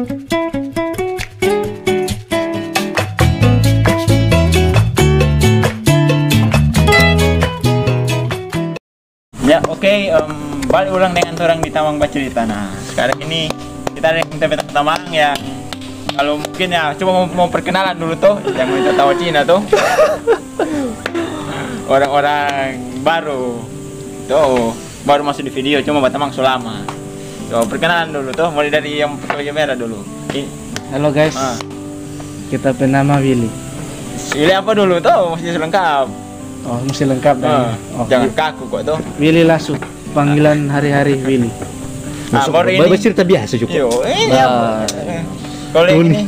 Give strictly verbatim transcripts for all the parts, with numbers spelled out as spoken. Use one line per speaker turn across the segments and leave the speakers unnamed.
Ya oke, okay, um, balik ulang dengan orang di Tamang Bercerita. Nah sekarang ini kita ada yang Tamang yang kalau mungkin ya coba mau, mau perkenalan dulu tuh yang kita tahu Cina tuh orang-orang baru tuh baru masuk di video cuma Batamang selama. Coba perkenalan dulu tuh, mulai dari yang pakai merah dulu. I.
Halo guys, ah. Kita bernama Willy.
Willy apa dulu tuh, mesti lengkap.
Oh, mesti lengkap
ah.
Oh,
jangan kaku kok tuh.
Willy Lasut, panggilan hari-hari Willy.
Ah, baru ini
cerita biasa cukup.
Yo, eh, nah. Kalau ini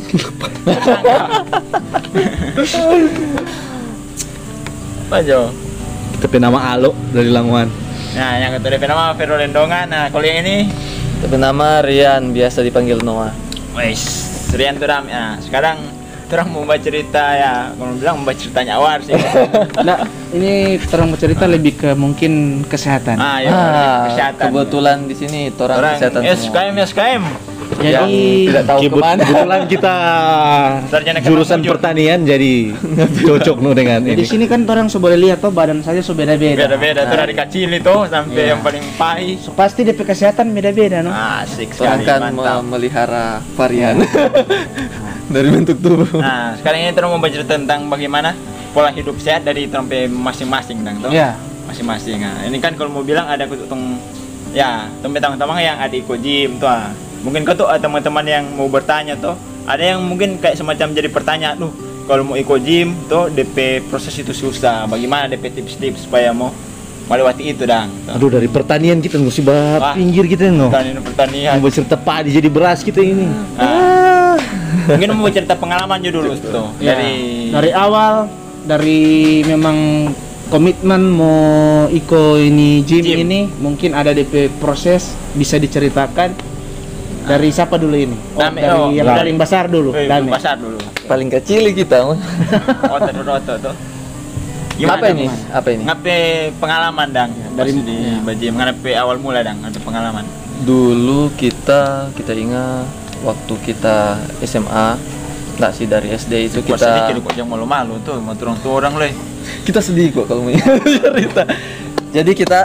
apa Jo?
Kita penama Alo dari Languan.
Nah, yang kedua nama Vero Lendongan. Nah, kalau yang ini
kita nama Rian, biasa dipanggil Noah.
Wes, Rian tuh ram. Nah, sekarang terang mau baca cerita ya, kalau bilang mau baca ceritanya awal sih.
Nah, ini terang bercerita lebih ke mungkin kesehatan.
Ah, ya,
ah,
kesehatan.
Kebetulan di sini orang kesehatan
S K M S K M.
Jadi
tidak tahu kemana.
Kebetulan kita jurusan pertanian jadi cocok no dengan
ini. Di sini kan orang so boleh lihat tuh badan saja so beda-beda.
Beda-beda tuh dari kecil itu sampai yeah. yang paling pahit.
So, pasti D P kesehatan beda-beda no.
Asik sekali.
Orang kan memelihara varian dari bentuk tubuh.
Nah, sekarang ini terus mau bercerita tentang bagaimana pola hidup sehat dari tempe masing-masing dang tuh.
Iya.
Masing-masing. Nah, ini kan kalau mau bilang ada kutung ya, teman-teman yang ada ikut gym tuh. Ah. Mungkin kau tuh teman-teman yang mau bertanya tuh, ada yang mungkin kayak semacam jadi pertanyaan, tuh kalau mau ikut gym tuh D P proses itu susah, bagaimana D P tips-tips supaya mau melewati itu dang. Tuh.
Aduh, dari pertanian kita musibah ah, pinggir kita no.
Pertanian pertanian.
Mau cerita padi jadi beras kita ini.
Ah. Mungkin mau cerita pengalaman juga dulu tuh.
Ya. Dari dari awal, dari memang komitmen mau ikut ini gym, gym ini, mungkin ada D P proses bisa diceritakan. Dari siapa dulu ini? Oh,
Dame,
dari
oh,
yang paling besar dulu.
Eh, paling besar dulu.
Paling kecil kita.
Otot-otot tuh. Gimana
apa ini? Gimana? Apa ini?
Ngape pengalaman dang
dari
di ya. Baji ngape awal mula dang ada pengalaman.
Dulu kita kita ingat waktu kita S M A, enggak sih dari S D itu kita
sedikit kok yang malu-malu tuh, mau turun tuh orang leh.
Kita sedih kok kalau mau cerita. Jadi kita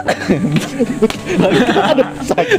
aduh sakit.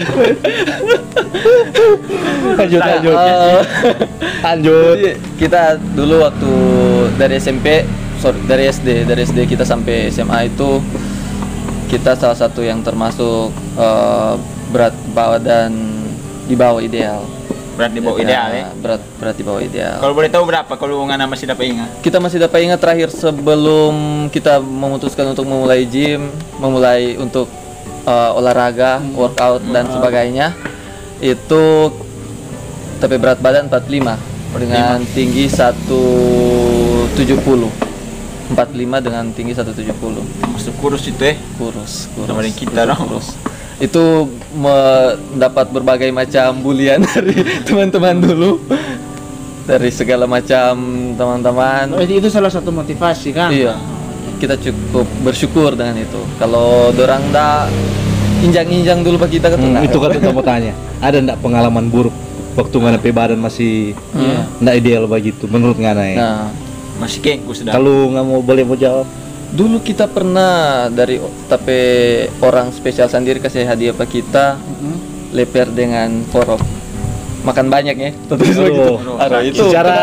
lanjut lanjut
uh,
lanjut
Jadi, kita dulu waktu dari S M P sorry dari S D dari S D kita sampai S M A itu kita salah satu yang termasuk uh, berat badan di bawah ideal.
Berat di bawah ya, ideal ya?
Berat berat di bawah ideal.
Kalau boleh tahu berapa kalau nggak masih dapat ingat?
Kita masih dapat ingat terakhir sebelum kita memutuskan untuk memulai gym, memulai untuk uh, olahraga, hmm. workout dan hmm. sebagainya. Itu tapi berat badan empat puluh lima dengan lima. Tinggi seratus tujuh puluh. empat puluh lima dengan tinggi seratus tujuh puluh.
Masuk kurus itu ya?
Kurus, kurus.
Sama kita dong.
Kurus. Itu mendapat berbagai macam bulian dari teman-teman dulu, dari segala macam teman-teman.
Oh, itu salah satu motivasi kan?
Iya, kita cukup bersyukur dengan itu. Kalau dorang dah injang-injang dulu pak kita
hmm, itu kan kita mau tanya, ada ndak pengalaman buruk waktu ngana badan masih hmm. ndak ideal begitu menurut ngana ya?
Nah,
masih kengku sudah.
Kalau nggak mau boleh mau jawab.
Dulu kita pernah dari tapi orang spesial sendiri kasih hadiah pak kita mm-hmm. leper dengan forok makan banyak ya tentu
gitu.
Aro itu
secara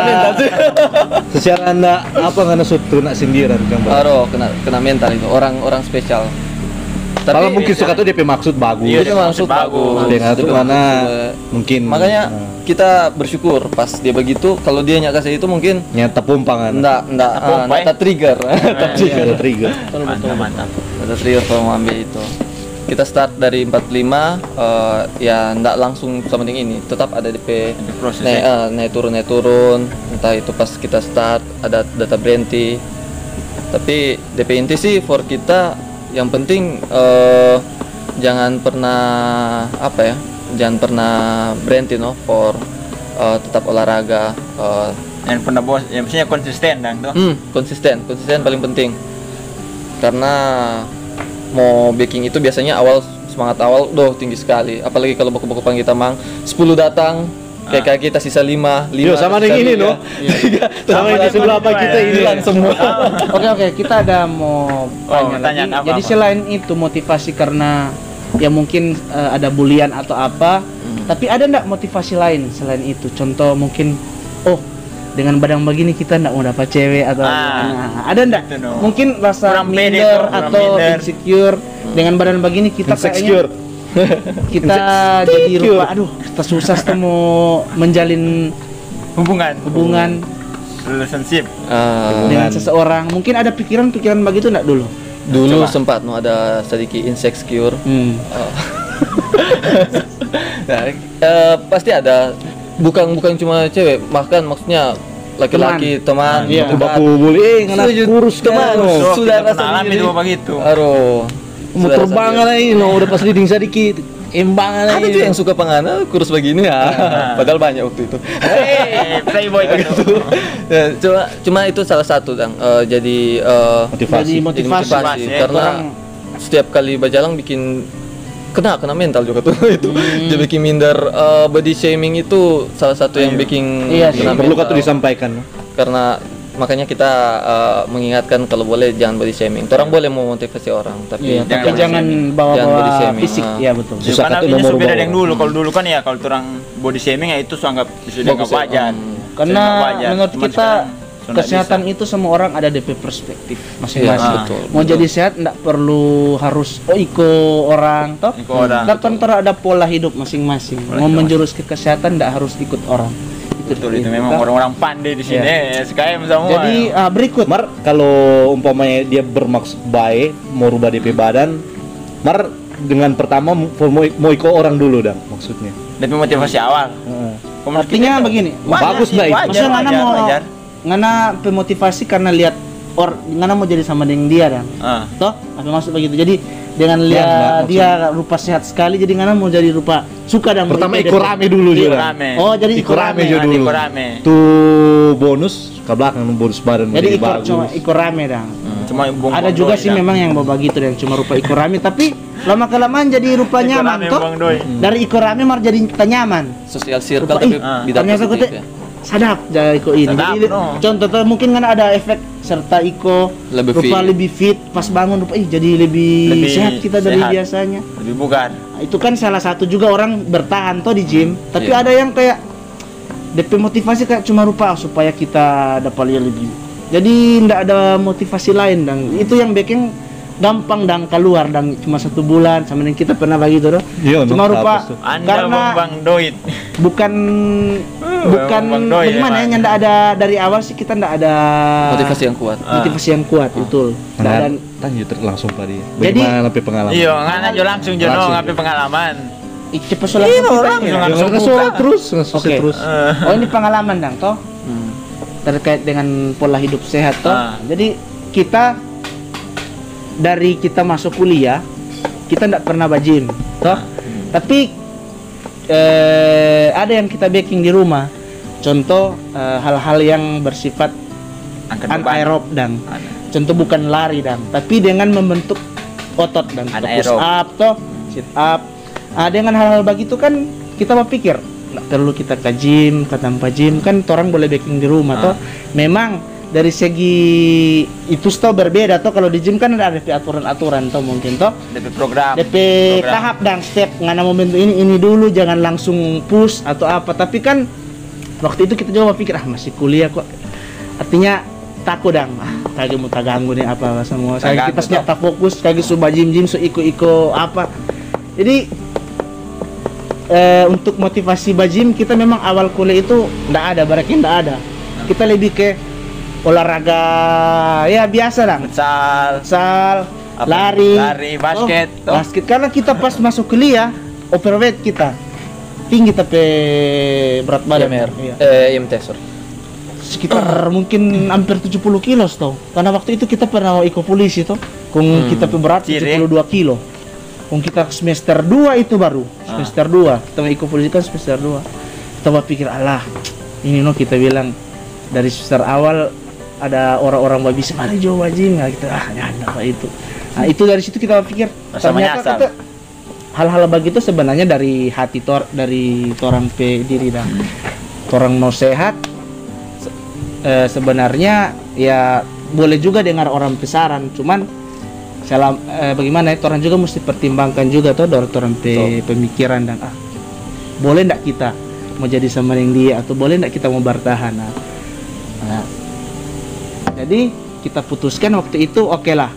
secara anda apa nggak suatu nak sindiran kan
Aro kena kena mental itu orang-orang spesial.
Kalau mungkin suka tuh D P maksud bagus.
Iya, dia maksud bagus.
Dengan itu mana mungkin.
Makanya nah. kita bersyukur pas dia begitu. Kalau dia nyak kasih itu mungkin
nyata pumpangan.
Enggak, enggak, enggak trigger.
Trigger, trigger.
Mantap, mantap.
Ada trigger kalau mau ambil itu. Kita start dari empat puluh lima, uh, ya enggak langsung sama dengan ini. Tetap ada D P
proses.
Naik, uh, naik turun, naik turun. Entah itu pas kita start ada data berhenti. Tapi D P inti sih for kita yang penting uh, jangan pernah apa ya jangan pernah berhenti no for uh, tetap olahraga uh,
dan pernah bos ya maksudnya konsisten dan tuh
hmm, konsisten konsisten paling penting karena mau baking itu biasanya awal semangat awal doh tinggi sekali apalagi kalau buku-buku panggi tamang sepuluh datang Kayak kayak kita sisa lima,
Yo,
lima
sama
sisa
dengan ini
tiga.
no. Sama
Sama
di sebelah apa
juga,
kita
ya.
ini
Hilang semua.
Oke oke, kita ada mau tanya lagi.
tanyaan apa,
Jadi
apa?
selain itu motivasi karena ya mungkin eh, ada bulian atau apa,
Hmm.
tapi ada ndak motivasi lain selain itu? Contoh mungkin, oh dengan badan begini kita ndak mau dapat cewek atau
Ah,
nah, ada ndak?
itu no.
Mungkin rasa
Kurang pede
minder
tuh, kurang
atau
minder.
insecure dengan badan begini kita
Insecure.
kayaknya kita jadi rupa aduh kita susah tuh mau menjalin
Hubungan,
hubungan
relationship.
Ah,
dengan seseorang. Mungkin ada pikiran-pikiran begitu ndak dulu?
dulu
Coba.
sempat no ada sedikit insecure.
Hmm.
Oh. Nah, eh, pasti ada. Bukan bukan cuma cewek, bahkan maksudnya laki-laki, teman,
Iya.
dekat.
Baku bully, eh ngana
Setuju.
kurus
Teman,
kan.
So,
sudah
kita
rasa
pernah alami
sendiri.
dulu begitu.
Aduh.
Mau
Sudah
terbang
rasa
lagi, no udah pas leading sedikit. Embangan
sendiri. Ada
lagi.
juga yang suka pangana kurus begini ya. Padahal banyak waktu itu.
Hey, playboy kan tuh.
Ya, cuma cuma itu salah satu Dang. Eh, jadi eh,
Motivasi.
Jadi
jadi
motivasi.
motivasi, ya.
karena
Orang-
setiap kali berjalan bikin kena kena mental juga tuh itu
Hmm.
dia bikin minder. Eh, body shaming itu salah satu yang bikin
Iya sih.
kena
Perlu kan
mental.
tuh disampaikan. no?
Karena makanya kita eh, mengingatkan kalau boleh jangan body shaming. Orang boleh memotivasi orang tapi
Iya, tapi
Jangan
jangan
body
Jangan
bawa-bawa
body shaming,
fisik,
ah.
ya betul.
Susah
Karena
kata
ini
nomor
beda
bawah.
yang dulu. Kalau dulu kan ya kalau orang body shaming ya itu so anggap sudah
Bagus
nggak
ya.
wajar.
Hmm.
Karena
Sudah nggak wajar.
menurut
Cuman
kita
sekarang so nggak
kesehatan
bisa.
itu semua orang ada D P perspektif
Iya,
masing-masing.
betul.
Mau
betul.
jadi sehat ndak perlu harus oh iko orang toh.
Ikut orang.
Ndak tentu ada pola hidup masing-masing.
Pola
Mau
hidup
menjurus ke kesehatan ndak harus ikut orang.
Betul itu
Toh.
memang orang-orang pandai di sini ya, sekalian semua.
Jadi ah, berikut
Mar kalau umpamanya dia bermaksud baik mau rubah D P badan, Mar dengan pertama mau mau ikut orang dulu dah maksudnya.
tapi motivasi awal.
Heeh.
Komunikasi
artinya
kita-
begini.
Wajar
Bagus
sih,
nggak itu?
wajar,
Maksudnya ngana
wajar,
mau
wajar.
ngana pemotivasi karena lihat or ngana mau jadi sama dengan dia dan
Ah.
toh apa maksud begitu. Jadi dengan
Ya,
lihat
enggak,
dia rupa sehat sekali jadi ngana mau jadi rupa suka dan
Pertama
begitu
ikut
deh.
rame dulu
Ikut
juga.
rame.
Oh, jadi
Ikut rame
rame.
juga
Ah,
dulu.
ikut rame.
Tuh bonus ke belakang bonus badan
Jadi
menjadi
ikut
bagus.
cuma ikut rame dong.
Cuma buang
Ada juga sih memang yang bawa gitu yang cuma rupa ikut rame tapi lama kelamaan jadi rupa nyaman toh. Dari ikut rame mar jadi kita nyaman.
Sosial circle
Rupa,
tapi
ih,
ah,
bidang
ternyata
positif
kita
ya.
sadap jadi ikut ini.
Sadap,
Jadi
no.
contoh tuh mungkin kan ada efek serta iko
Lebih
rupa
fit.
lebih fit pas bangun rupa ih jadi lebih,
Lebih
sehat kita dari
sehat.
biasanya.
lebih bugar.
Nah, itu kan salah satu juga orang bertahan toh di gym, tapi
Iya.
ada yang kayak D P motivasi kayak cuma rupa supaya kita dapat lihat lebih. Jadi ndak ada motivasi lain dan itu yang bikin gampang dan keluar dan cuma satu bulan sama dengan kita pernah begitu doh.
Iya, no,
Cuma rupa
habis tuh.
Anda
karena
Bang Doit.
bukan bukan
Bang Doi
bagaimana ya
emang.
ndak ada dari awal sih kita ndak ada
Motivasi yang kuat.
motivasi yang kuat betul. Ndak ada
Nah, tanya ter- langsung pada dia.
Jadi-
Bagaimana sampai pengalaman?
Iya, ngana aja langsung jono
Langsung.
ngapain pengalaman.
Ih, cepet soalnya
Iya,
kita
orang
ini.
yang
Jangan
langsung
ngesul
buka.
terus, ngesul
Oke.
terus.
Eh,
Oh ini pengalaman dang toh
Hmm.
terkait dengan pola hidup sehat toh.
Ah.
Jadi kita dari kita masuk kuliah kita tidak pernah bajim toh. Tapi eh, ada yang kita baking di rumah. Contoh eh, hal-hal yang bersifat
angkat beban.
anaerob dan
Ada.
contoh bukan lari dan tapi dengan membentuk otot dan push
Anaerob.
up toh sit up. Ah, dengan hal-hal begitu kan kita berpikir nggak perlu kita ke gym, ke tanpa gym kan orang boleh baking di rumah
Ah.
toh. Memang dari segi itu toh berbeda toh kalau di gym kan ada aturan-aturan toh mungkin toh
D P program.
D P
Program.
tahap dan step ngana momentum ini ini dulu jangan langsung push atau apa tapi kan waktu itu kita coba pikir ah masih kuliah kok artinya takut dang ah kagak mau tak ganggu nih apa semua saya
Tak
kita
ganggu,
senyap tak fokus kagak suba gym gym so iko iko apa jadi eh, untuk motivasi bajim kita memang awal kuliah itu ndak ada barangnya ndak ada kita lebih ke olahraga ya biasa dang
Futsal.
futsal,
Apa?
lari,
Lari, basket,
oh,
toh.
basket. Karena kita pas masuk kuliah, overweight kita, tinggi tapi berat badan.
I M R.
Iya.
Eh, I M T, sorry.
Sekitar mungkin hampir tujuh puluh kilo toh. Karena waktu itu kita pernah ikut polisi toh, kung
Hmm.
kita pe berat
Ciri.
tujuh puluh dua kilo. Kung kita semester dua itu baru,
Ah.
semester dua kita mau ikut polisi kan semester dua. Kita berpikir alah, ini no kita bilang dari semester awal ada orang-orang babi mari jauh wajib nggak kita ah ya ada apa itu nah itu dari situ kita pikir
Masa
ternyata
menyasar.
kita hal-hal begitu sebenarnya dari hati tor dari orang pe diri dah. Orang mau sehat se- eh, sebenarnya ya boleh juga dengar orang pesaran, cuman selam eh, bagaimana ya, orang juga mesti pertimbangkan juga tuh dari orang pe pemikiran dan ah boleh ndak kita mau jadi sama yang dia atau boleh ndak kita mau bertahan. Nah, nah, jadi kita putuskan waktu itu oke lah.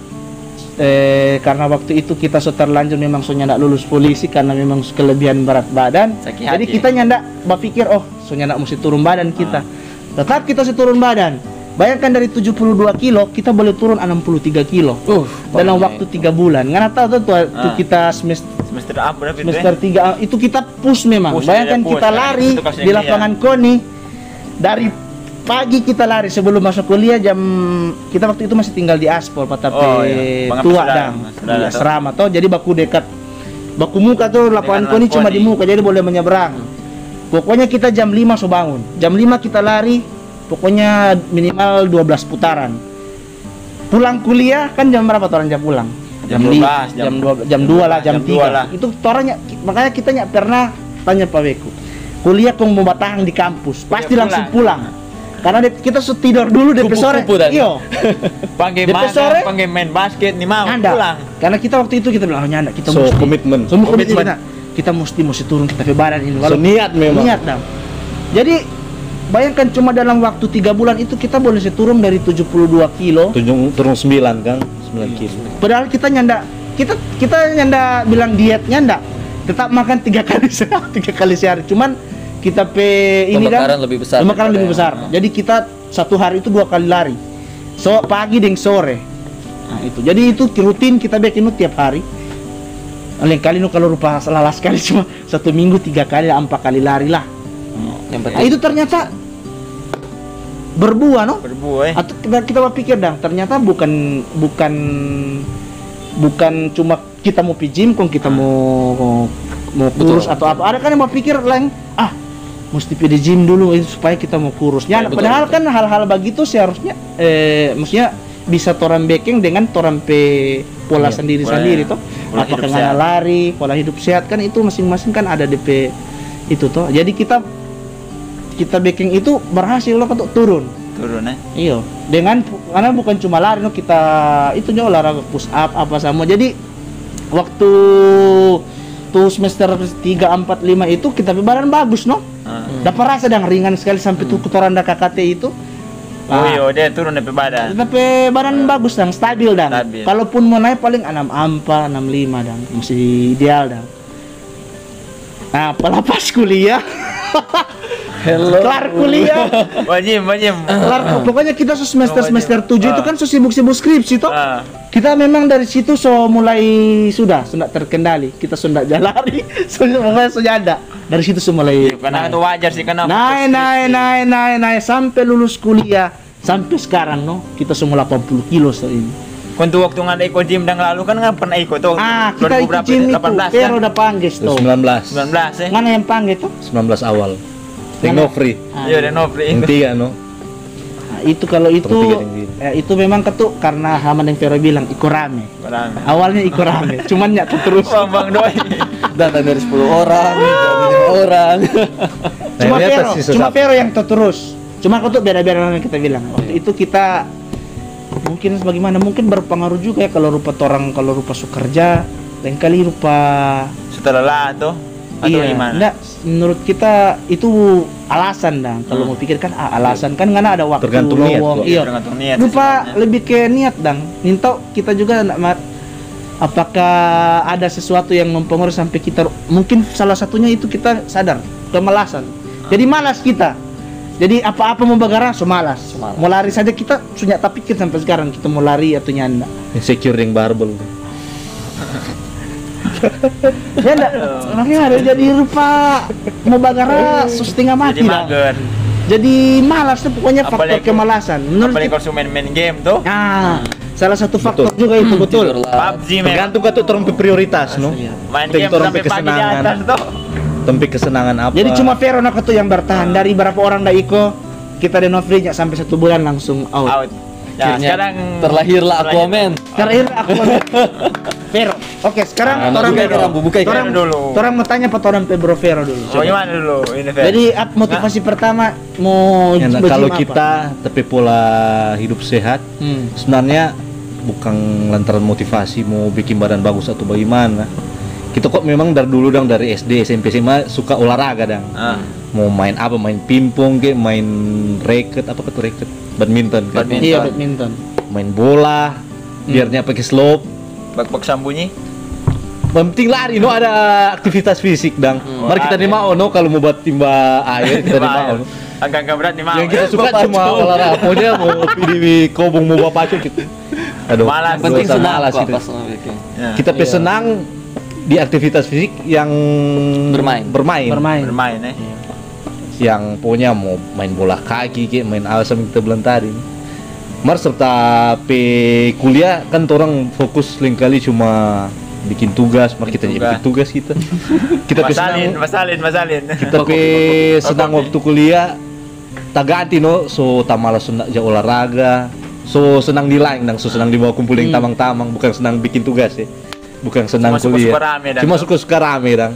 Eh, karena waktu itu kita sudah terlanjur memang sudah ndak lulus polisi karena memang kelebihan berat badan.
Sakit
Jadi
hati.
kita ndak berpikir oh sudah ndak mesti turun badan kita. Tetap kita sih turun badan. Bayangkan dari tujuh puluh dua kilo kita boleh turun enam puluh tiga kilo
Uh,
dalam
pokoknya.
waktu tiga bulan. Nggak tahu tuh, tuh, tuh
Ah.
kita semester
Semester apa berapa itu?
semester
Eh?
tiga itu kita push memang.
Push,
Bayangkan
ya, push.
kita
Nah,
lari
itu kasusnya
di
dia.
lapangan KONI dari pagi kita lari sebelum masuk kuliah jam kita waktu itu masih tinggal di Aspol Patape
Oh, iya. Bang
tua
Saudara,
dang
saudara
di
tuh.
asrama toh jadi baku dekat baku muka tuh lapangan
Dengan
KONI cuma
KONI.
di muka jadi boleh menyeberang. Pokoknya kita jam lima so bangun. Jam lima kita lari pokoknya minimal dua belas putaran. Pulang kuliah kan jam berapa tuh orang jam pulang?
Jam
li-
dua belas,
jam
jam-
dua jam dua lah, jam
jam dua lah.
tiga. Itu toranya makanya kita nyak pernah tanya Pak Weku. Kuliah kong mau batang di kampus, pasti
Kuliah
langsung
pulang.
pulang. Karena de- kita sudah tidur dulu D P sore.
Kupu-kupu dan-
Iyo.
Panggil
D P sore?
makan, panggil main basket nih mau
Anda.
pulang.
Karena kita waktu itu kita bilang oh nyanda kita
So,
mesti
komitmen.
Semua komitmen.
Komitmen.
Kita, kita mesti mesti turun kita ke badan ini.
So, niat memang.
Niat dong. Jadi bayangkan cuma dalam waktu tiga bulan itu kita boleh turun dari tujuh puluh dua kilo.
Tujuh, turun sembilan kan, sembilan kilo.
Padahal kita nyanda kita kita nyanda bilang diet nyanda. Tetap makan tiga kali sehari, tiga kali sehari. Cuman kita pe ini
Pembakaran
kan
lebih besar
pembakaran
daripada
lebih besar.
yang-
Jadi kita satu hari itu dua kali lari. So pagi dan sore. Nah, itu. Jadi itu rutin kita bikin itu tiap hari. Lain kali nu kalau rupa salah sekali cuma satu minggu tiga kali empat kali lari lah.
Yang
Nah,
penting
itu ternyata berbuah no.
Berbuah.
Atau kita, kita berpikir dong, ternyata bukan bukan bukan cuma kita mau pijim, kok kita mau mau kurus
Betul.
atau apa. Ada kan yang mau pikir lain, ah mesti pilih gym dulu itu supaya kita mau kurus. Ya,
Betul,
padahal
betul.
kan hal-hal begitu seharusnya eh maksudnya bisa toran backing dengan toran pe pola
Iya,
sendiri-sendiri toh.
pola
Apakah
hidup
ngana
sehat.
lari, pola hidup sehat kan itu masing-masing kan ada D P itu toh. Jadi kita kita backing itu berhasil loh untuk turun.
Turun eh.
Iya, dengan karena bukan cuma lari, no, kita itu juga olahraga push up apa sama. Jadi waktu tuh semester tiga, empat, lima itu kita badan bagus, no?
Ah.
Dapat rasa dan ringan sekali sampai tuh kotoran K K T itu.
Oh iya, dia turun dari badan.
Tapi badan bagus dan stabil dan.
Stabil.
Kalaupun mau naik paling enam empat, enam lima dan masih ideal dan. Nah, pelapas kuliah.
hello.
Kelar kuliah.
Wajib, wajib.
Kelar, pokoknya kita so semester
Oh,
semester
wajib.
tujuh itu
Ah.
kan so sibuk-sibuk skripsi toh.
Ah.
Kita memang dari situ so mulai sudah sudah terkendali. Kita sudah jalari, sudah pokoknya sudah ada. Dari situ so mulai
Iya, karena itu wajar sih karena
naik naik naik naik naik sampai lulus kuliah sampai sekarang no kita semua delapan puluh kilo so ini.
Untuk waktu ngada ikut gym dan lalu kan nggak pernah ikut tuh.
Ah kita
dua ribu
ikut
berapa?
gym itu,
delapan belas
Pero
kan?
udah panggil tuh.
sembilan belas.
sembilan belas ya.
Mana yang panggil tuh?
sembilan belas awal.
Mana?
Tekno free.
Ah,
Iya, dan Nopri.
Yang tiga no.
nah, itu kalau itu
Tertiga yang gini.
eh, itu memang ketuk karena Haman yang Vero bilang ikut rame.
Rame.
Awalnya ikut rame, cuman nyata terus.
Bang Bang Doi.
Datang dari sepuluh orang, jadi lima orang.
Cuma
Nah, ini
Vero,
atas sisa
cuma
satu.
Vero yang terus. Cuma kau tuh beda-beda yang kita bilang. Waktu itu kita mungkin bagaimana mungkin berpengaruh juga ya kalau rupa orang kalau rupa sukerja lain kali rupa
Setelah lah tuh atau
iya
gimana?
enggak menurut kita itu alasan dang kalau mau pikir kan ah, alasan kan karena ada waktu
Tergantung niat,
lowong
Bang.
iya
Tergantung niat
lupa
sebenarnya.
lebih ke niat dang minta kita juga nak mat apakah ada sesuatu yang mempengaruhi sampai kita mungkin salah satunya itu kita sadar kemalasan jadi malas kita jadi apa-apa mau bagara so malas.
Semalas.
Mau lari saja kita sudah tak pikir sampai sekarang kita mau lari atau nyanda
Insecure yang barbel.
ya enggak makanya ada jadi rupa mau bagara so setengah mati
Jadi
dah.
mager.
Jadi malas tuh pokoknya faktor
Apalagi-
kemalasan menurut
Apalagi
kita.
kalau main main game tuh.
Ah, salah satu faktor
Betul.
juga itu betul.
Tidur lah.
P U B G men.
Tergantung ke tuh orang prioritas no.
Main
Tem-
game
orang
sampai pagi di
kesenangan.
atas tuh.
Tempat kesenangan apa?
Jadi cuma Vero nak tuh yang bertahan dari berapa orang dah iko kita dan Novri sampai satu bulan langsung out.
Out. Ya,
Akhirnya
sekarang
terlahirlah
terlahir.
Aquaman.
Terakhir aku Vero. Oke, sekarang
Nah,
orang
buka
Vero.
Rambu, buka
Orang
Vero dulu.
Orang mau tanya apa orang pe Bro Vero dulu.
Oh, gimana dulu ini Fer?
Jadi ap- motivasi pertama mau
Ya, nah,
bergym
kalau
apa?
kita tapi pola hidup sehat,
Hmm.
sebenarnya bukan lantaran motivasi mau bikin badan bagus atau bagaimana. Kita kok memang dari dulu dong, dari S D, S M P, S M A suka olahraga dong.
Ah,
Mau main apa, main pingpong ke, main racket, apa itu racket, badminton kan?
Badminton.
Iya, badminton.
Main bola, biarnya pakai slope.
bak-bak sambunyi.
Penting lari, no, ada aktivitas fisik dang.
Hmm.
Mari kita
Lari.
nih mau, no, kalau mau buat timba air kita nih mau. no.
Agak-agak berat nih mau.
Yang kita suka cuma olahraga, pokoknya mau pilih di kobong mau bapak gitu. Aduh,
Malas.
Yang penting
dosa
senang
malas
kok
itu.
pas mau bikin.
Ya.
Kita
Iya.
pesenang di aktivitas fisik yang
Bermain.
bermain,
Bermain.
bermain eh.
yang pokoknya mau main bola kaki, kayak main asam kita bilang tadi. Mar serta pe kuliah kan orang fokus lingkali cuma bikin tugas, mar kita jadi
Tugas.
bikin tugas kita. Kita pe
Masalin,
senang,
masalin, masalin.
kita pe senang waktu kuliah tak ganti no, so tak malas senang ja olahraga, so senang di lain dang, so senang dibawa kumpul yang
Hmm.
tamang-tamang, bukan senang bikin tugas ya. Bukan senang
Cuma
kuliah.
suka-suka rame dah.
Cuma suka-suka rame dang.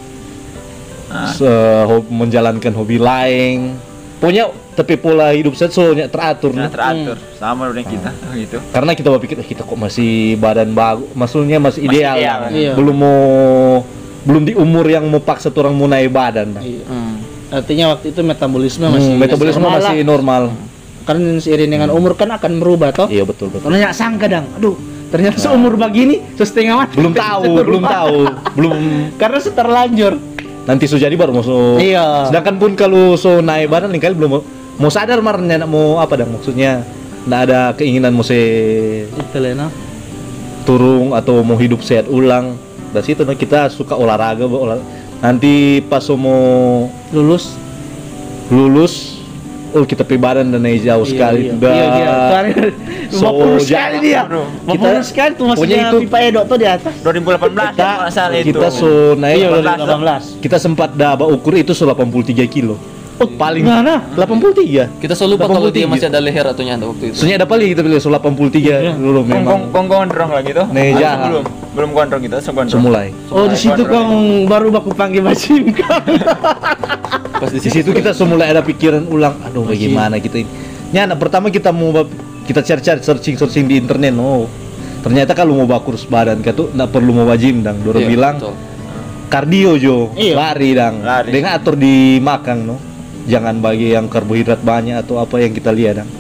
Ah.
Se- hob- menjalankan hobi lain. Pokoknya tapi pola hidup saya soalnya teratur.
Nah,
no.
teratur sama dengan kita gitu.
Karena kita berpikir "Eh, kita kok masih badan bagus, maksudnya masih
Masih
ideal.
ideal,
Dang.
iya.
Belum mau belum di umur yang mau paksa orang mau naik badan. Dang.
Iya.
Hmm.
Artinya waktu itu metabolisme
Hmm,
masih
metabolisme
normal
masih
lah.
normal.
Karena seiring dengan umur kan akan berubah toh.
Iya betul betul.
Ternyata sangka dang. Aduh, ternyata seumur begini setengah mati.
Belum tahu, belum tahu, belum
Karena seterlanjur.
nanti so jadi baru mau so.
Iya.
Sedangkan pun kalau so naik badan kali belum mau, mau sadar marnya nak mau apa dong, maksudnya nggak ada keinginan mau se
Itu Lena.
turun atau mau hidup sehat ulang. Dari situ nah, kita suka olahraga, olah- nanti pas so mau
Lulus.
lulus, oh kita pergi badan dan naik jauh sekali.
Iya,
Udah
iya, iya. Tuh,
so
lima puluh sekali
jangan,
dia.
bro.
lima puluh sekali tuh
pokoknya
masuknya
itu-
pipa Edo tuh di atas.
dua ribu delapan belas
kita,
ya, masalah itu.
kita so naik
Iya,
delapan belas,
delapan belas.
kita sempat daba ukur itu so delapan puluh tiga kilo. Oh, paling
Mana?
delapan puluh tiga.
Kita selalu lupa kalau dia
delapan puluh tiga.
masih ada leher atau nyanda waktu itu.
Soalnya ada paling kita pilih so delapan puluh tiga
Iya.
dulu
Kong kong
memang
kong gondrong lagi tuh.
Nih,
Atau
jahat.
belum belum gondrong kita, so gondrong.
semulai.
Oh, di situ kong baru baku panggil bacim kang.
Pas di
Di situ kita semulai ada pikiran ulang, aduh bagaimana kita ini. Nya, anak pertama kita mau bab- kita cari-cari searching-searching di internet, oh. Ternyata kalau mau bakur badan kita tuh nggak perlu mau wajim dang. Dorong
Iya,
bilang
betul.
kardio jo,
Iya.
lari dang.
Lari.
Dengan atur di makan no. Jangan bagi yang karbohidrat banyak atau apa yang kita lihat dang.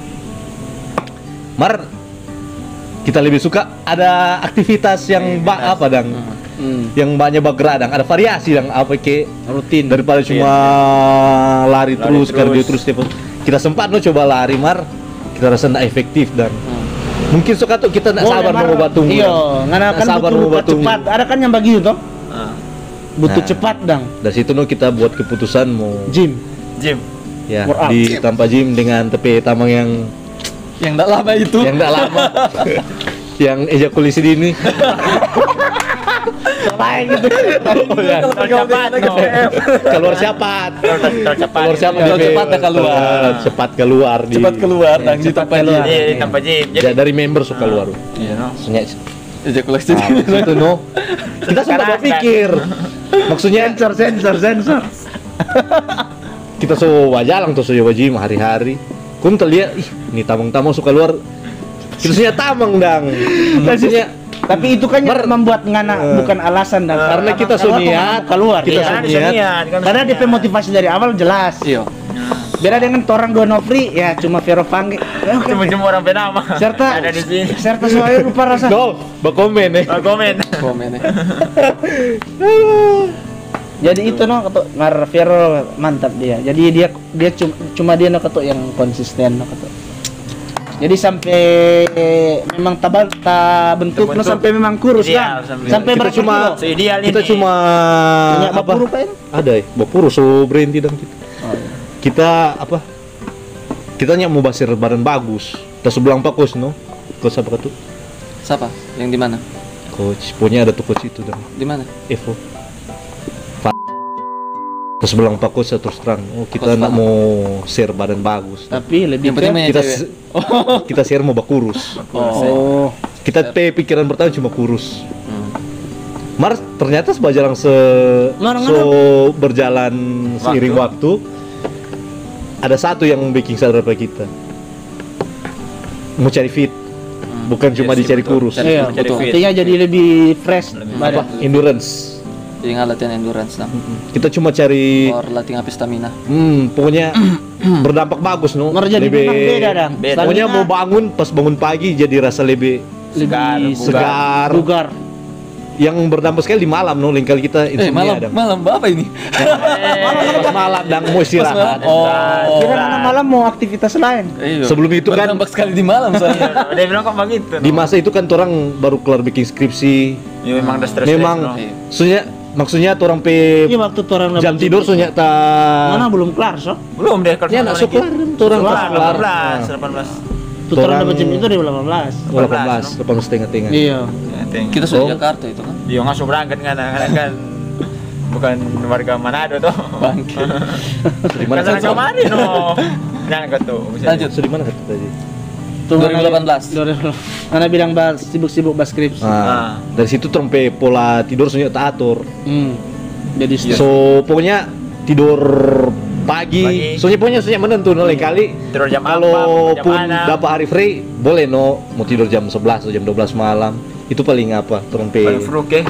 Mar kita lebih suka ada aktivitas yang ba
Aktivitas.
apa dang?
Hmm.
Yang banyak bergerak dang, ada variasi dang apa ke
Rutin.
daripada cuma lari,
Lari
terus,
terus.
kardio terus tiap kita sempat no coba lari mar kita rasa nggak efektif dan mungkin suka tuh kita nggak
Boleh,
sabar
Mar.
mau obat tunggu
Iya,
dan.
karena
Nggak
kan
sabar
butuh
mau obat
obat
tunggu.
cepat. Ada kan yang begitu toh?
Ah,
Butuh
Nah.
cepat dang.
Dari situ no kita buat keputusan mau
Gym.
gym.
ya
Workout.
di tanpa gym dengan tepi tamang yang
Yang enggak lama itu.
yang nggak lama yang ejakulasi dini.
Lain gitu.
Oh, ya.
Terlalu cepat no.
Keluar cepat.
Terlalu terlalu cepat.
Keluar cepat.
Kalau
di-
cepat dah keluar.
Cepat keluar di.
Cepat keluar dan di
cepat
tempat
keluar.
Iya, di tanpa gym.
Ya,
Jadi
dari member suka keluar.
iya no.
Maksudnya
ejakulasi.
ah, itu no. Kita sempat
Sekarang,
berpikir. Maksudnya
Sensor, sensor, sensor.
kita so wajalang tuh so wajim hari-hari. Kum terlihat ih ini tamang-tamang suka luar. Kita sunya tamang dang. Maksudnya
Tapi itu kan yang
Mer-
membuat ngana
Eh.
bukan alasan dang.
karena kita so
Keluar,
niat,
keluar.
kita
Iya.
so
Karena
niat.
niat, kan
Karena
niat.
D P motivasi dari awal jelas.
Iya.
Beda dengan orang dua Nofri ya cuma Vero Pangge. Ya, oke,
Cuma
oke.
cuma orang penama.
Serta
ada di sini.
serta soalnya lupa rasa.
No, berkomen eh.
Oh, komen.
Komennya.
Jadi itu no ketuk ngar Vero mantap dia. Jadi dia dia cuma cuma dia no ketuk yang konsisten no ketuk. Jadi sampai memang tabal ta bentuk no
Terbentuk.
sampai memang kurus
Ideal,
kan.
sampai-
Sampai
Kita
berapa
cuma
kilo?
Seideal
kita
ini.
cuma
Punya
apa?
bapuru kan?
Ada ya, bapuru so berhenti dong kita.
Oh, iya.
Kita apa? Kita nyak mau basir badan bagus. Kita sebelang pak coach no. Coach apa tuh?
Siapa? Yang di mana?
Coach, punya ada tuh coach itu dong.
Di mana?
Evo. Terus bilang Pak Coach terus terang, oh kita
Coach
nak
paham.
mau share badan bagus.
Tapi lebih
Yang penting
ke-
main
Kita
cewek.
se- kita share mau bakurus.
oh,
Kita pe pikiran pertama cuma kurus.
Hmm.
Mar ternyata sebajalan se
Ngarang-
so berjalan seiring waktu. Ada satu yang bikin sadar pada kita. Mau cari fit, bukan cuma
Iya sih,
dicari
betul.
kurus.
Cari-
iya,
Jadi fit.
artinya jadi lebih fresh
Lebih
Apa?
badan.
Endurance.
Jadi nggak latihan endurance nah.
Kita cuma cari,
Or latihan apa stamina.
hmm, pokoknya berdampak bagus no.
Mar jadi
Lebih-
memang beda dong.
Beda.
Pokoknya
Stamina
mau bangun pas bangun pagi jadi rasa lebih
lebih
segar.
bugar.
Yang berdampak sekali di malam no, lain kali kita
Eh
insomnia
malam
dong.
malam apa ini?
Pas malam dan mau istirahat.
Oh.
Kira mana malam mau aktivitas lain.
Iya.
Sebelum itu kan-
berdampak sekali di malam soalnya.
Dia bilang kok begitu.
Di masa itu kan orang baru kelar bikin skripsi.
Ya, memang udah stres.
Memang
no.
Iya.
maksudnya maksudnya orang pe
Iya waktu orang
jam tidur soalnya ta
mana belum kelar so.
Belum deh kalau
ya nak so kelar orang pas kelar.
delapan belas, delapan belas.
Tuh orang
Orang-
dapat jam itu dari delapan belas.
delapan belas, delapan belas setengah tengah.
Iya.
Kita sudah
Oh.
di Jakarta itu kan.
Iya nggak usah berangkat kan, kadang kan bukan warga Manado tuh.
Bangke.
Di mana
Kan
kan?
kemarin no. Jangan kata tuh. bisa.
Lanjut.
So, di mana kata tadi?
Tuh,
dua ribu delapan belas.
dua ribu delapan belas. Karena bilang bas sibuk-sibuk bas skripsi.
Nah,
Ah.
dari situ orang pe pola tidur soalnya tak atur.
Hmm. Jadi
So pokoknya tidur pagi,
Pagi.
soalnya pokoknya soalnya menentu no lain kali.
Tidur jam
Kalau
empat, jam
pun
enam.
dapat hari free, boleh no mau tidur jam sebelas atau jam dua belas malam. Itu paling apa? Orang pe.
Paling fruk ya.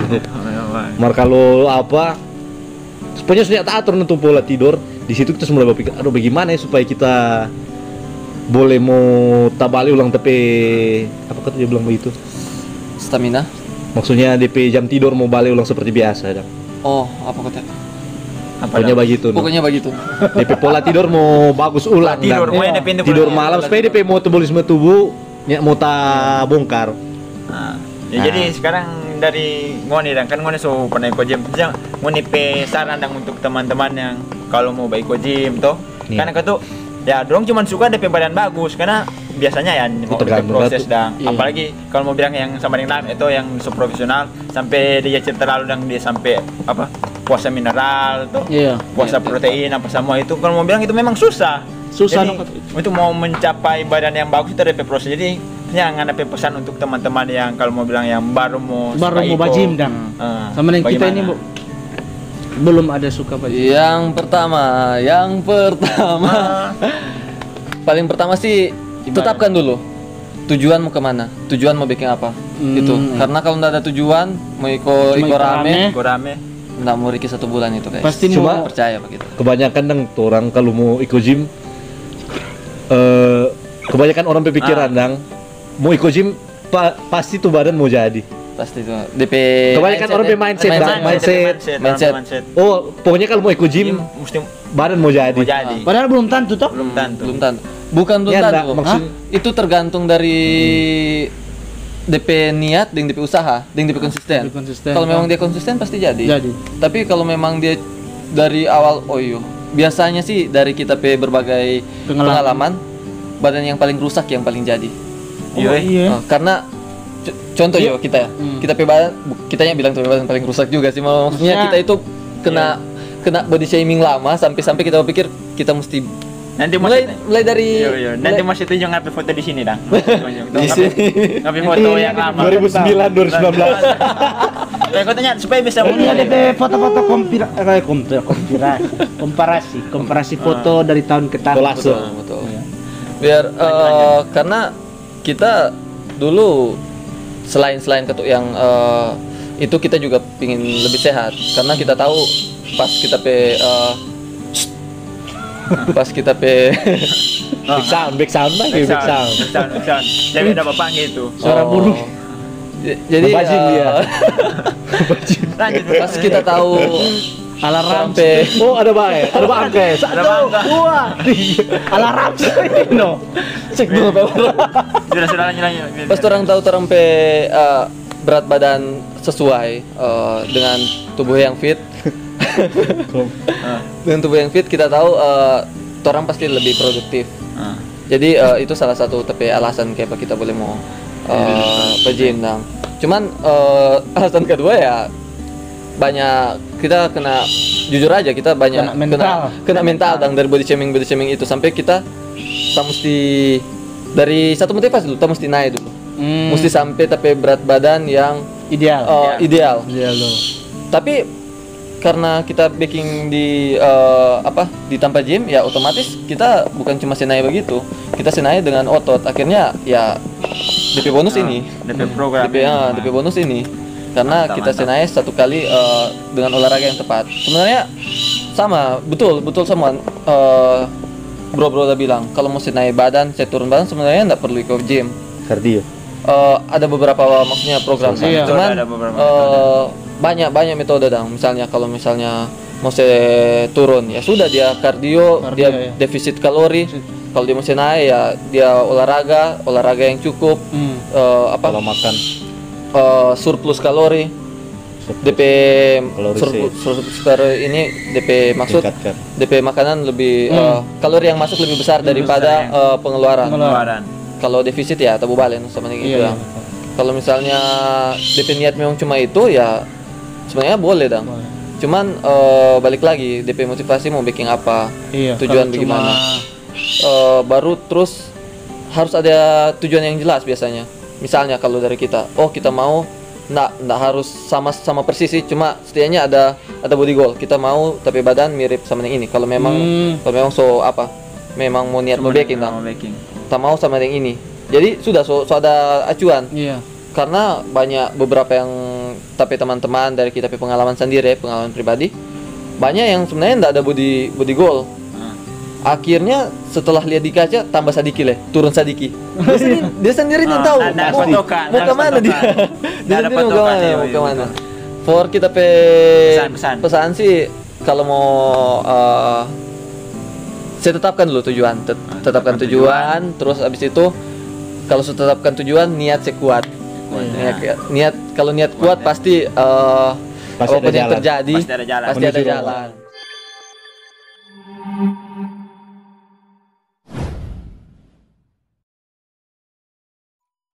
Mar kalau apa? Pokoknya sudah tak atur nentu pola tidur. Di situ kita mulai berpikir, aduh bagaimana ya supaya kita boleh mau tabali ulang tepe apa kata dia bilang begitu?
Stamina.
Maksudnya D P jam tidur mau balik ulang seperti biasa. Dang.
Oh, apa kata?
Apa
Pokoknya
dah?
begitu. No.
Pokoknya begitu.
D P pola tidur mau bagus ulang.
Tidur,
Dang.
pokoknya D P itu
Tidur
pola-
malam
pola
supaya D
tidur.
P metabolisme tubuh ya mau tak bongkar.
Nah, ya
Nah.
jadi sekarang dari ngoni dan kan ngoni so pernah ikut gym terus yang ngoni pe saran dang untuk teman-teman yang kalau mau baik ikut gym toh
Iya.
karena kata ya dorong cuma suka D P badan bagus karena biasanya ya mau D P
tergantung
proses
satu.
dang
Iya.
apalagi kalau mau bilang yang sama dengan itu yang so profesional sampai dia cerita lalu dang dia sampai apa puasa mineral tuh
Iya.
puasa
Iya, iya.
protein apa semua itu kalau mau bilang itu memang susah
Susah,
jadi,
no.
untuk mau mencapai badan yang bagus itu ada D P proses jadi jangan ada pesan untuk teman-teman yang kalau mau bilang yang baru mau
Baru
suka
mau
ikut.
bajim dang.
Eh,
Sama dengan kita ini
bagaimana?
Bu, belum ada suka bajim.
Yang pertama, yang pertama, paling pertama sih
Gimana?
tetapkan dulu tujuan mau kemana, tujuan mau bikin apa,
Hmm,
itu.
iya.
Karena kalau nggak ada tujuan, mau ikut
Cuma
ikut
ikut
rame,
rame.
Ikut rame
nggak mau riki satu bulan itu guys.
Pasti
Cuma-
mau
percaya pak kita.
Kebanyakan dang tuh orang kalau mau ikut gym eh kebanyakan orang berpikiran
Ah.
dang mau ikut gym pa- pasti tuh badan mau jadi.
Pasti itu D P.
Kebanyakan orang
ya.
bermindset,
Mindset,
Bang. mindset.
mindset,
mindset.
mindset.
Oh, pokoknya kalau mau ikut
Gym
gym
mesti
badan mau jadi.
mau jadi
padahal belum tentu toh.
belum tentu
Belum tentu. Bukan belum
Ya,
tentu.
enggak, maksud-
Hah? Itu tergantung dari D P niat dengan D P usaha, dengan D P konsisten.
D P konsisten.
Kalau memang dia konsisten pasti jadi.
Jadi.
Tapi kalau memang dia dari awal oh iya, biasanya sih dari kita pe berbagai
Pengalaman.
pengalaman, badan yang paling rusak yang paling jadi.
Iya,
Oh, iya.
Oh, karena c- contoh yo kita ya,
Hmm.
kita pe badan bu- kitanya bilang tuh badan paling rusak juga sih. Maksudnya
Maksudnya-
kita itu kena kena body shaming lama sampai-sampai kita pikir kita mesti
nanti
mulai
masih
mulai dari
Iya, iya. Nanti
mulai-
masih tunjuk ngapain foto di sini dang.
Di sini.
Ngapain foto yang lama.
dua ribu sembilan, dua ribu sembilan belas.
Kayak katanya supaya bisa
Ini ada
mulai.
deh foto-foto kompira eh, kompira kompirasi, komparasi, komparasi foto dari tahun ke tahun.
Kolase.
Betul, betul. Biar eh, karena kita dulu selain selain ketuk yang eh, itu kita juga pingin lebih sehat karena kita tahu pas kita pe eh, pas kita pe
Big sound, big sound lah, big
Back
sound.
sound, back sound, back sound. Jadi ada bapak gitu.
Suara
Oh.
burung.
J- jadi
Ngebajing
eh,
dia.
Lanjut.
pas kita tahu
Alarm.
sampai
Oh, ada baik, ada bangke.
Ada bangka.
Wah. Alarm no.
cek dulu Pak.
Sudah sudah lanjut lanjut.
Pas orang tahu orang pe eh, berat badan sesuai eh, dengan tubuh yang fit
Ah,
dengan tubuh yang fit kita tahu eh, orang pasti lebih produktif.
ah.
Jadi eh, itu salah satu tapi alasan kenapa kita boleh mau uh, gym dong. Cuman eh, alasan kedua ya banyak kita kena jujur aja kita banyak
Kena mental.
kena, kena mental dan dari body shaming body shaming itu sampai kita kita mesti dari satu motivasi dulu kita mesti naik dulu.
Hmm.
Mesti sampai tapi berat badan yang
ideal.
uh, ideal.
Ideal loh.
Tapi karena kita backing di uh, apa di tanpa gym ya otomatis kita bukan cuma senai begitu, kita senai dengan otot. Akhirnya ya D P bonus
Ah,
ini,
D P program
D P, ya, D P bonus ini karena
Mantap,
kita
mantap.
senai satu kali uh, dengan olahraga yang tepat. Sebenarnya sama betul betul semua uh, bro-bro udah bilang kalau mau senai badan, saya turun badan sebenarnya nggak perlu ikut gym.
Kardio.
Uh, ada beberapa maksudnya program kan.
Iya.
Cuman
Ada beberapa
uh, banyak banyak metode dong. Misalnya kalau misalnya mau saya turun ya sudah dia kardio,
Kardio,
dia
ya.
defisit kalori. Kalau dia mau naik ya dia olahraga, olahraga yang cukup.
Hmm.
Uh, apa
Kalau makan
uh, surplus kalori. D P
Kalori
surplus,
sih.
surplus kalori ini D P maksud
tingkatkan.
D P makanan lebih
Hmm.
uh, kalori yang masuk lebih besar
Lebih
daripada
besar, ya.
uh, pengeluaran.
Pengeluaran.
Badan.
Kalau defisit ya tabu balen sama yang itu
Iya,
ya.
iya.
Kalau misalnya D P niat memang cuma itu ya sebenarnya boleh dong.
Boleh.
Cuman eh, balik lagi D P motivasi mau bikin apa,
Iya,
tujuan
kalau
bagaimana.
cuma-
Eh, baru terus harus ada tujuan yang jelas biasanya. Misalnya kalau dari kita, oh kita mau nggak nggak harus sama sama persis sih, cuma setidaknya ada ada body goal. Kita mau tapi badan mirip sama yang ini. Kalau memang
Hmm.
kalau memang so apa, memang mau niat mau baking
Mau
dong.
baking.
Kita mau sama yang ini. Jadi sudah so, so ada acuan.
Iya.
Karena banyak beberapa yang tapi teman-teman dari kita punya pengalaman sendiri pengalaman pribadi banyak yang sebenarnya tidak ada body body goal akhirnya setelah lihat di kaca tambah sadiki le turun sadiki dia sendiri, dia sendiri
Ah,
nggak tahu
ada
mau,
patokan,
mau
ada
kemana dia
patokan.
dia
Ada
sendiri mau
patokan,
kemana
iya,
mau
iya,
kemana
betul.
for kita pe
Pesan, pesan.
sih kalau mau uh, saya tetapkan dulu tujuan Tet-
Ah,
tetapkan
tetapkan
tujuan terus abis itu kalau sudah tetapkan tujuan niat saya kuat
Iya.
niat, niat kalau niat kuat
Kuat, ya.
pasti uh,
Pasti
apapun
ada
yang
jalan.
terjadi
Pasti ada jalan.
pasti ada
Menuju
jalan.